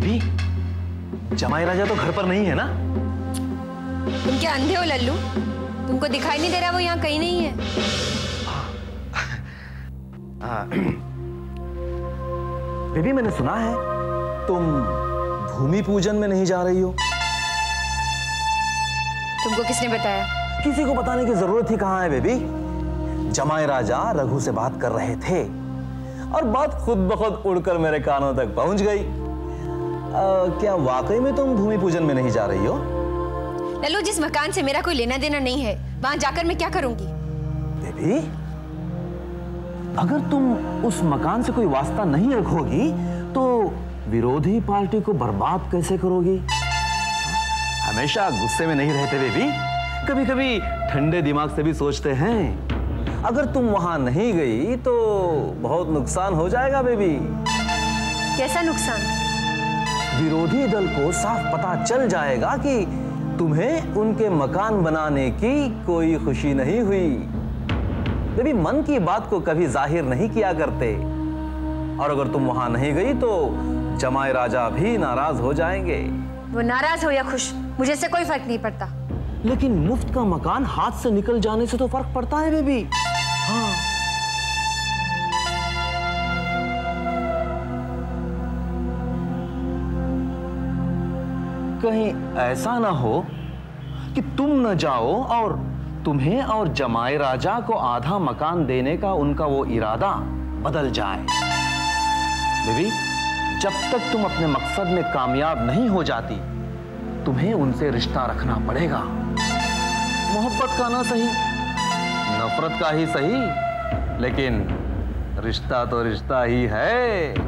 Baby, जमाई राजा तो घर पर नहीं है ना? तुम क्या अंधे हो लल्लू? तुमको दिखाई नहीं दे रहा वो यहाँ कहीं नहीं है? बेबी, मैंने सुना है तुम भूमि पूजन में नहीं जा रही हो। तुमको किसने बताया? किसी को बताने की जरूरत ही कहां है बेबी। जमाई राजा रघु से बात कर रहे थे और बात खुद ब खुद उड़कर मेरे कानों तक पहुंच गई। क्या वाकई में तुम भूमि पूजन में नहीं जा रही हो? लल्लू, जिस मकान से मेरा कोई लेना देना नहीं है वहां जाकर मैं क्या करूंगी? बेबी, अगर तुम उस मकान से कोई वास्ता नहीं रखोगी तो विरोधी पार्टी को बर्बाद कैसे करोगी? हमेशा गुस्से में नहीं रहते बेबी, कभी कभी ठंडे दिमाग से भी सोचते हैं। अगर तुम वहां नहीं गई तो बहुत नुकसान हो जाएगा बेबी। कैसा नुकसान? विरोधी दल को साफ पता चल जाएगा कि तुम्हें उनके मकान बनाने की कोई खुशी नहीं हुई। बेबी, मन की बात को कभी जाहिर नहीं किया करते, और अगर तुम वहां नहीं गई तो जमाई राजा भी नाराज हो जाएंगे। वो नाराज हो या खुश, मुझे से कोई फर्क नहीं पड़ता। लेकिन मुफ्त का मकान हाथ से निकल जाने से तो फर्क पड़ता है बेबी। हाँ। कहीं ऐसा ना हो कि तुम न जाओ और तुम्हें और जमाई राजा को आधा मकान देने का उनका वो इरादा बदल जाए। बेबी, जब तक तुम अपने मकसद में कामयाब नहीं हो जाती, तुम्हें उनसे रिश्ता रखना पड़ेगा। मोहब्बत का ना सही, नफरत का ही सही, लेकिन रिश्ता तो रिश्ता ही है।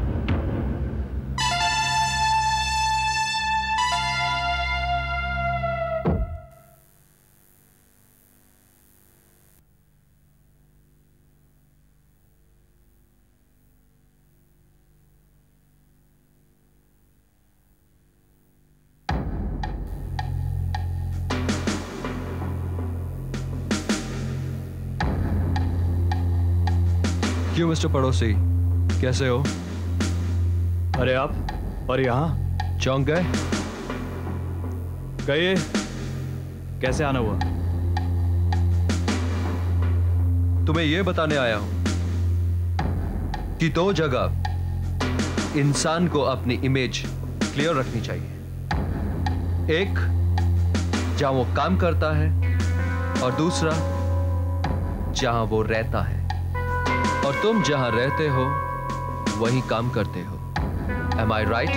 क्यों मिस्टर पड़ोसी, कैसे हो? अरे आप और यहाँ चौंक गए? कहिए, कैसे आना हुआ? तुम्हें यह बताने आया हूं कि दो जगह इंसान को अपनी इमेज क्लियर रखनी चाहिए। एक जहां वो काम करता है और दूसरा जहां वो रहता है। और तुम जहां रहते हो वहीं काम करते हो। Am I right?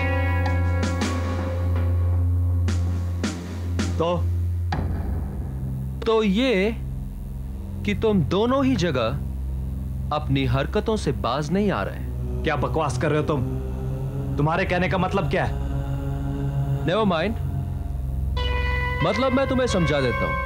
तो ये कि तुम दोनों ही जगह अपनी हरकतों से बाज नहीं आ रहे। क्या बकवास कर रहे हो तुम? तुम्हारे कहने का मतलब क्या है? Never mind। मतलब मैं तुम्हें समझा देता हूं।